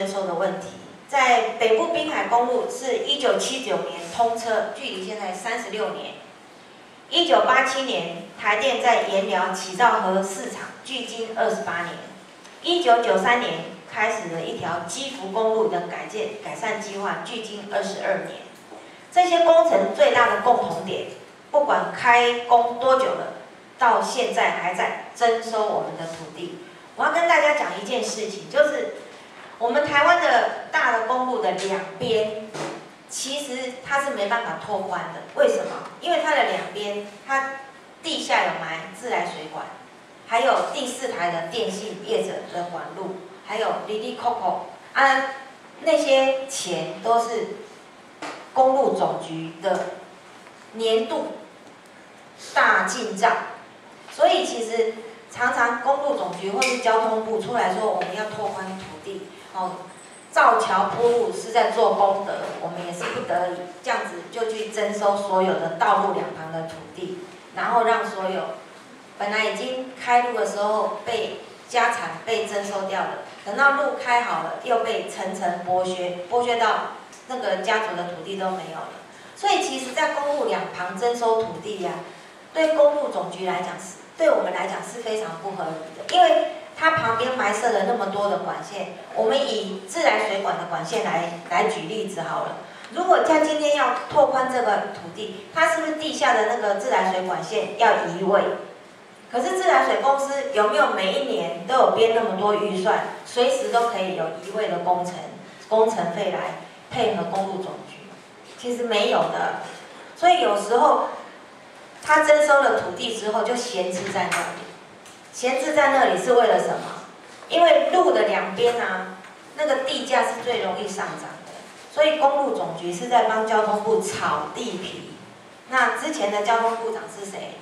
征收的问题。在北部滨海公路是1979年通车，距离现在36年。1987年，台电在盐寮起造核四厂，距今28年。1993年开始了一条基福公路的改善计划，距今22年。这些工程最大的共同点，不管开工多久了，到现在还在征收我们的土地。我要跟大家讲一件事情，就是我们台湾的大的公路的两边，其实它是没办法拓宽的。为什么？因为它的两边，它地下有埋自来水管，还有第4台的电信业者的管路，还有里里扣扣啊，那些钱都是公路总局的年度大进账，所以其实常常公路总局或是交通部出来说我们要拓宽土地，造桥铺路是在做功德，我们也是不得已这样子就去征收所有的道路两旁的土地，然后让所有本来已经开路的时候被家产被征收掉了，等到路开好了又被层层剥削到那个家族的土地都没有了。所以其实，在公路两旁征收土地对公路总局来讲对我们来讲是非常不合理的，因为它旁边埋设了那么多的管线，我们以自来水管的管线来举例子好了。如果像今天要拓宽这个土地，它是不是地下的那个自来水管线要移位？可是自来水公司有没有每一年都有编那么多预算，随时都可以有移位的工程费来配合公路总局？其实没有的。所以有时候它征收了土地之后就闲置在那里。闲置在那里是为了什么？因为路的两边那个地价是最容易上涨的，所以公路总局是在帮交通部炒地皮。那之前的交通部长是谁？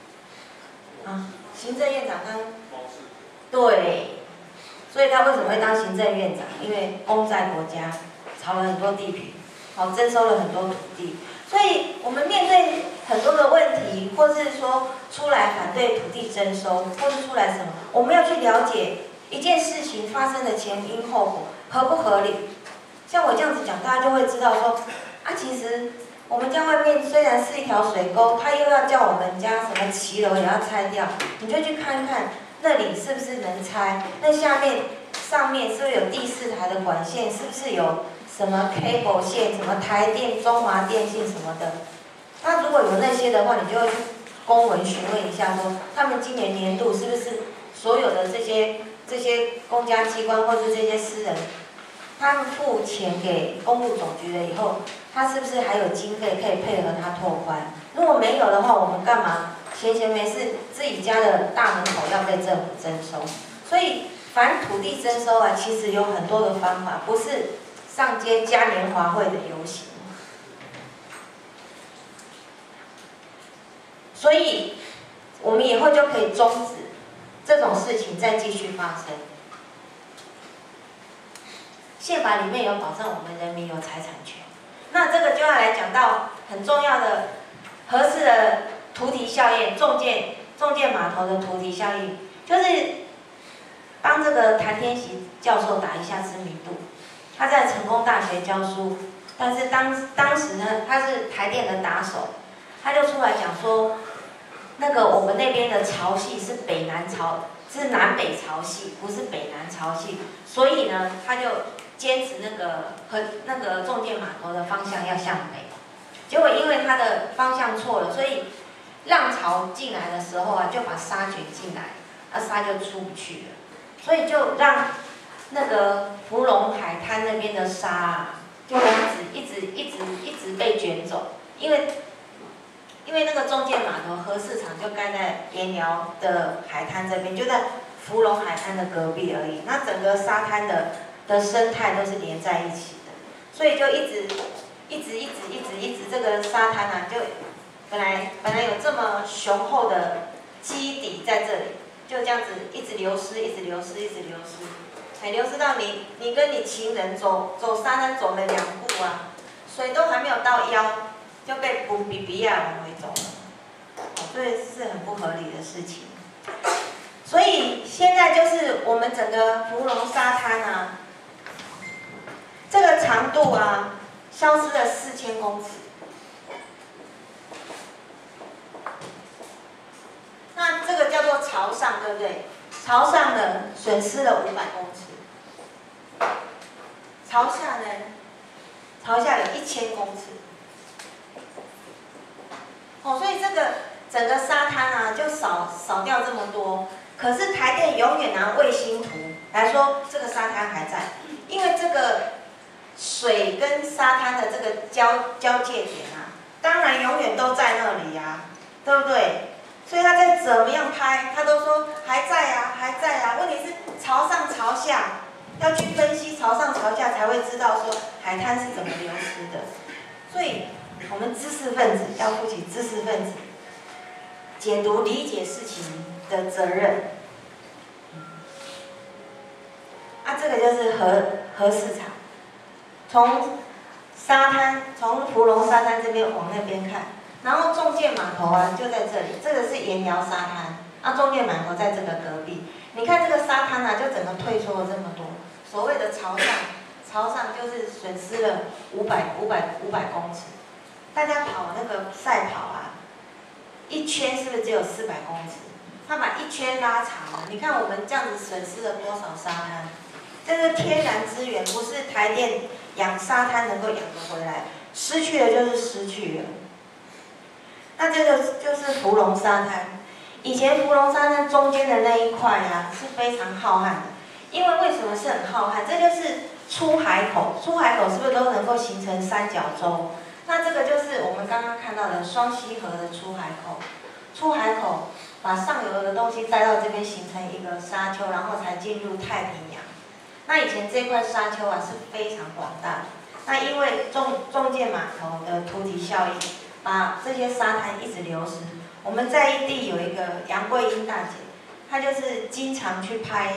行政院长对，所以他为什么会当行政院长？因为功在国家，炒了很多地皮，征收了很多土地。所以我们面对很多的问题，或是说出来反对土地征收，或是出来什么，我们要去了解一件事情发生的前因后果合不合理。像我这样子讲，大家就会知道说，其实我们家外面虽然是一条水沟，它又要叫我们家什么骑楼也要拆掉，你就去看看那里是不是能拆，那上面是不是有第4台的管线，是不是有什么 cable 线，什么台电、中华电信什么的。那如果有那些的话，你就会去公文询问一下说，他们今年年度是不是所有的这些公家机关或是这些私人，他们付钱给公路总局了以后，他是不是还有经费可以配合他拓宽？如果没有的话，我们干嘛闲没事自己家的大门口要被政府征收？所以反土地征收其实有很多的方法，不是上街嘉年华会的游行。所以我们以后就可以终止这种事情再继续发生。宪法里面有保障我们人民有财产权，那这个就要来讲到很重要的合适的图题效应，中建码头的图题效应，就是帮这个谭天喜教授打一下知名度。他在成功大学教书，但是当时呢，他是台电的打手，他就出来讲说，那个我们那边的潮汐是南北潮汐，不是北南潮汐，所以呢，他就坚持那个中建码头的方向要向北。结果因为他的方向错了，所以浪潮进来的时候就把沙卷进来，沙就出不去了，所以就让那个福隆海滩那边的沙就一直被卷走，因为那个中建码头核四厂就盖在盐寮的海滩这边，就在福隆海滩的隔壁而已。那整个沙滩的生态都是连在一起的，所以就一直这个沙滩就本来有这么雄厚的基底在这里，就这样子一直流失，流失到你跟你情人走沙滩走了2步水都还没有到腰，就被比往回走了，所以是很不合理的事情。所以现在就是我们整个福隆沙滩长度啊，消失了4000公尺。那这个叫做朝上，对不对？朝上呢，损失了500公尺。朝下呢，朝下有1000公尺。哦，所以这个整个沙滩啊，就少掉这么多。可是台电永远拿卫星图来说，这个沙滩还在，因为这个水跟沙滩的这个交界点啊，当然永远都在那里啊，对不对？所以他再怎么样拍，他都说还在啊，还在啊。问题是朝上朝下，要去分析朝上朝下才会知道说海滩是怎么流失的。所以我们知识分子要负起知识分子解读理解事情的责任。啊，这个就是核市场，从沙滩，从福隆沙滩这边往那边看。然后中介码头啊，就在这里，这个是盐寮沙滩，啊，中介码头在这个隔壁。你看这个沙滩啊，就整个退缩了这么多。所谓的朝上就是损失了500公尺。大家跑那个赛跑啊，一圈是不是只有400公尺？他把一圈拉长了，你看我们这样子损失了多少沙滩？这是天然资源，不是台电养沙滩能够养得回来，失去了就是失去了。那这个就是福隆沙滩，以前福隆沙滩中间的那一块啊是非常浩瀚的，因为为什么是很浩瀚？这就是出海口，出海口是不是都能够形成三角洲？那这个就是我们刚刚看到的双溪河的出海口，出海口把上游的东西带到这边形成一个沙丘，然后才进入太平洋。那以前这块沙丘啊是非常广大的，那因为中介码头的突堤效应，把这些沙滩一直流失。我们在一地有一个杨桂英大姐，她就是经常去拍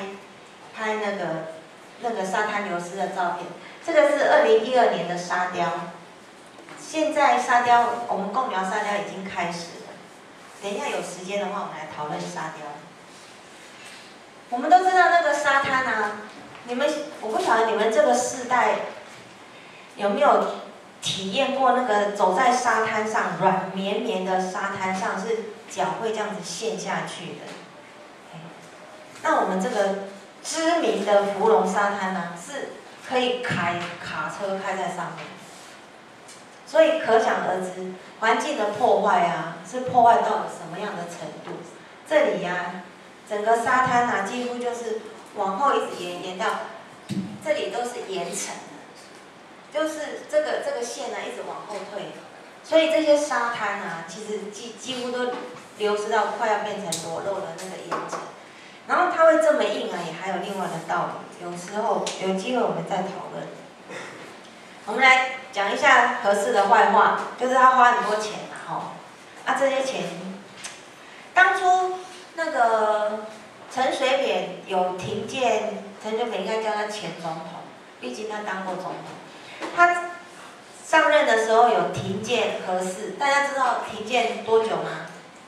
那个沙滩流失的照片。这个是2012年的沙雕，现在沙雕我们贡寮沙雕已经开始了。等一下有时间的话，我们来讨论沙雕。我们都知道那个沙滩啊，我不晓得你们这个世代有没有体验过那个走在沙滩上软绵绵的沙滩上，是脚会这样子陷下去的。那我们这个知名的福隆沙滩呢，是可以开卡车开在上面，所以可想而知，环境的破坏啊，是破坏到了什么样的程度？这里呀，整个沙滩啊，几乎就是往后一直延到这里都是岩层。就是这个线呢、一直往后退，所以这些沙滩啊，其实几乎都流失到快要变成裸露的那个岩层。然后它会这么硬啊，也还有另外的道理。有时候有机会我们再讨论。我们来讲一下核四的坏话，就是他花很多钱嘛，吼。啊，这些钱，当初那个陈水扁有停建，陈水扁应该叫他前总统，毕竟他当过总统。他上任的时候有停建核四，大家知道停建多久吗？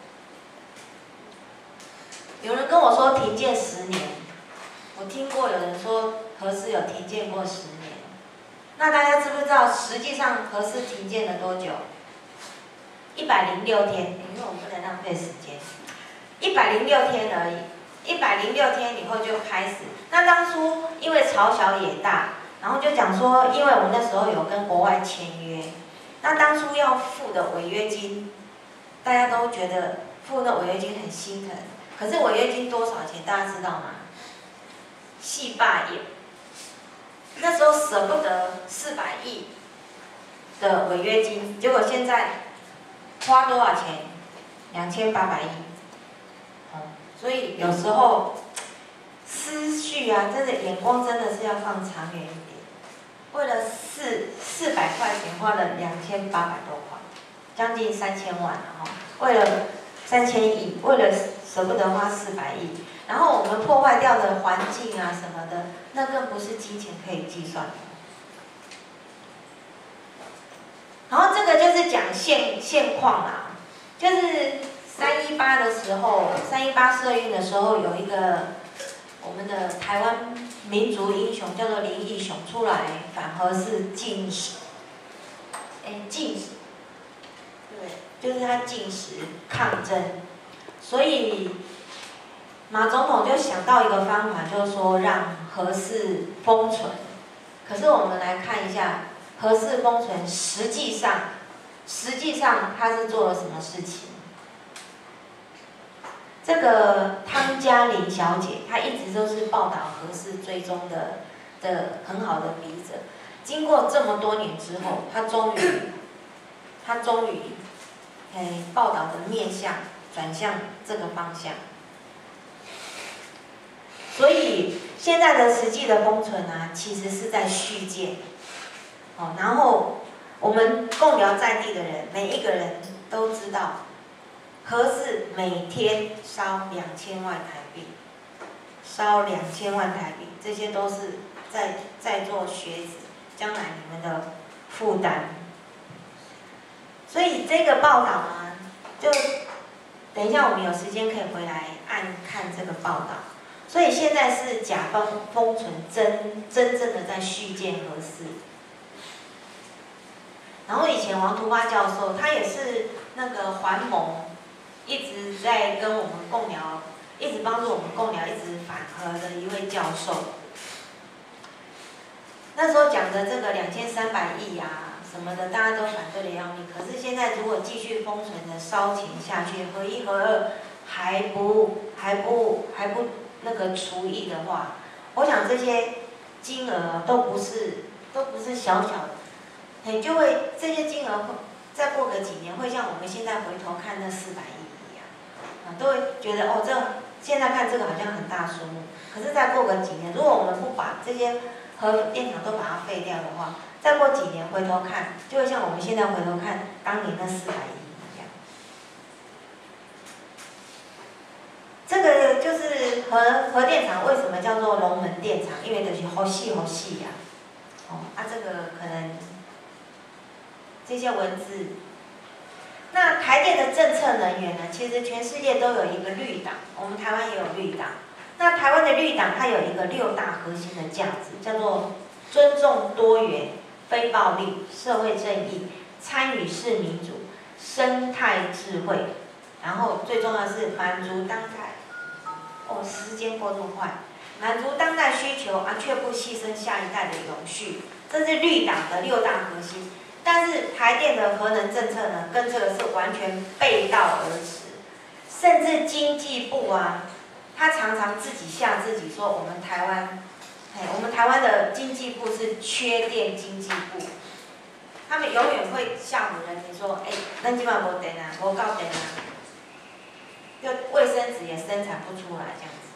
有人跟我说停建10年，我听过有人说核四有停建过10年。那大家知不知道实际上核四停建了多久？106天，因为我们不能浪费时间。106天而已，106天以后就开始。那当初因为朝小野大。然后就讲说，因为我们那时候有跟国外签约，那当初要付的违约金，大家都觉得付那违约金很心疼。可是违约金多少钱，大家知道吗？400亿，那时候舍不得400亿的违约金，结果现在花多少钱？2800亿。所以有时候思绪啊，真的眼光真的是要放长远一点。为了400块钱花了2800多块，将近3000万了哈。为了3000亿，为了舍不得花400亿，然后我们破坏掉的环境啊什么的，那更不是金钱可以计算的。然后这个就是讲现况啦，就是318的时候，318社运的时候有一个我们的台湾民族英雄叫做林义雄出来反核四禁食，禁食，对，就是他禁食抗争，所以马总统就想到一个方法，就是说让核四封存。可是我们来看一下核四封存，实际上他是做了什么事情？这个汤嘉玲小姐，她一直都是报道核四追踪的很好的笔者。经过这么多年之后，她终于，报道的面向转向这个方向。所以现在的实际的封存啊，其实是在续建。然后我们贡寮在地的人，每一个人都知道。核四每天烧2000万台币，这些都是在座学子将来你们的负担。所以这个报道啊，就等一下我们有时间可以回来看这个报道。所以现在是甲方封存真正的在续建核四。然后以前王图发教授，他也是那个环盟。一直在跟我们贡寮，一直帮助我们贡寮，一直反核的一位教授。那时候讲的这个2300亿啊什么的，大家都反对的要命。可是现在如果继续封存的烧钱下去，核一核二还不那个除役的话，我想这些金额都不是小小的，就会这些金额再过个几年会像我们现在回头看那400亿。都会觉得这现在看这个好像很大数目，可是再过个几年，如果我们不把这些核电厂都把它废掉的话，再过几年回头看，就会像我们现在回头看当年那400亿一样。这个就是核电厂为什么叫做龙门电厂？因为就是好细呀。这个可能这些文字。那台电的政策能源呢？其实全世界都有一个绿党，我们台湾也有绿党。那台湾的绿党它有一个6大核心的价值，叫做尊重多元、非暴力、社会正义、参与式民主、生态智慧，然后最重要的是满足当代。时间过这么快，满足当代需求却不牺牲下一代的永续，这是绿党的6大核心。但是台电的核能政策呢，跟这个是完全背道而驰，甚至经济部啊，他常常自己吓自己说，我们台湾的经济部是缺电经济部，他们永远会吓唬人民说，咱今晚没电啊，没够电啊，就卫生纸也生产不出来这样子。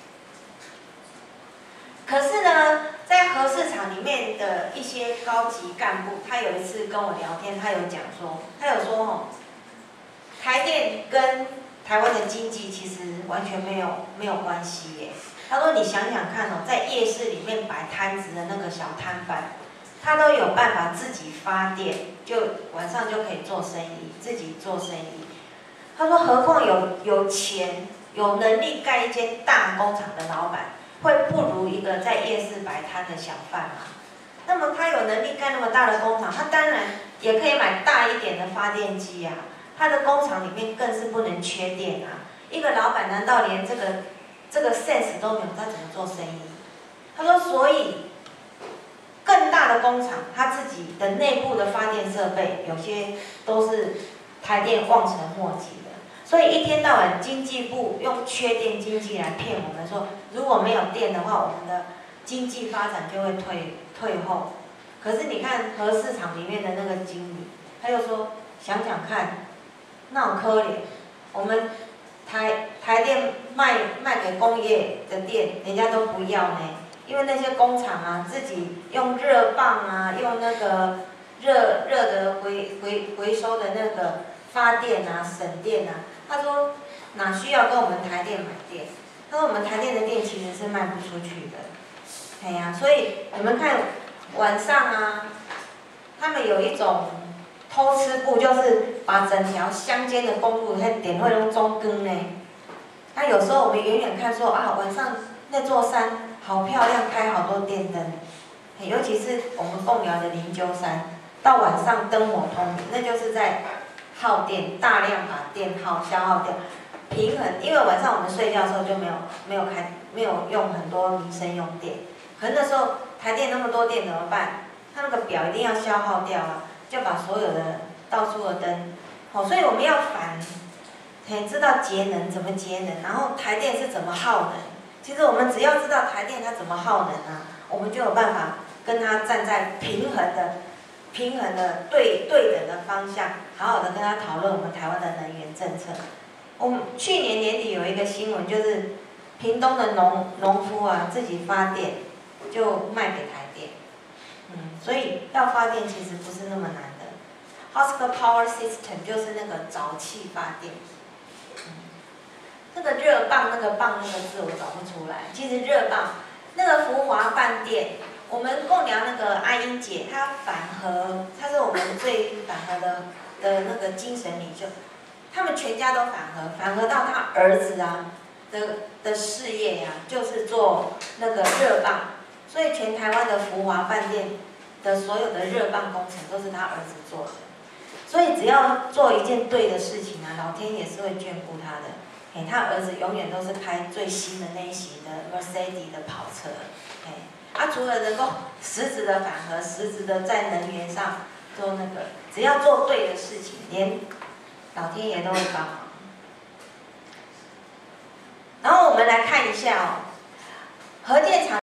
可是呢，在核市场里面的一些高级干部，他有一次跟我聊天，他有说台电跟台湾的经济其实完全没有关系耶。他说你想想看在夜市里面摆摊子的那个小摊贩，他都有办法自己发电，就晚上就可以做生意，自己做生意。他说何况有钱有能力盖一间大工厂的老板，会不如一个在夜市摆摊的小贩吗？那么他有能力盖那么大的工厂，他当然也可以买大一点的发电机啊。他的工厂里面更是不能缺电啊。一个老板难道连这个 sense 都没有，他怎么做生意？他说，所以更大的工厂，他自己的内部的发电设备有些都是台电望尘莫及的。所以一天到晚经济部用缺电经济来骗我们说，如果没有电的话，我们的经济发展就会退后。可是你看核市场里面的那个经理，他又说，想想看，那种可怜，我们台电卖给工业的电，人家都不要呢，因为那些工厂啊，自己用热棒啊，用那个热的回收的那个发电啊，省电啊。他说哪需要跟我们台电买电？他说我们台电的电其实是卖不出去的。所以你们看晚上啊，他们有一种偷吃步，就是把整条乡间的公路点会用中更呢。那有时候我们远远看说晚上那座山好漂亮，开好多电灯，尤其是我们贡寮的灵鹫山，到晚上灯火通明，那就是在耗电，大量把电消耗掉。平衡，因为晚上我们睡觉的时候就没有用很多民生用电，可是那时候台电那么多电怎么办？它那个表一定要消耗掉啊，就把所有的到处的灯，所以我们要知道节能怎么节能，然后台电是怎么耗能。其实我们只要知道台电它怎么耗能啊，我们就有办法跟它站在平衡的对等的方向，好好的跟他讨论我们台湾的能源政策。我们去年年底有一个新闻，就是屏东的农夫啊自己发电就卖给台电，所以要发电其实不是那么难的。Husky Power System 就是那个沼气发电。那个热棒那个字我找不出来，其实热棒那个福华饭店，我们贡寮那个阿英姐，她反核，她是我们最反核的那个精神领袖。他们全家都反核到他儿子啊的事业呀，就是做那个热棒，所以全台湾的福华饭店的所有的热棒工程都是他儿子做的。所以只要做一件对的事情啊，老天也是会眷顾他的。他儿子永远都是开最新的那一型的 Mercedes 的跑车。除了能够实质的反核，实质的在能源上做那个，只要做对的事情，连老天爷都会帮忙。然后我们来看一下核电厂。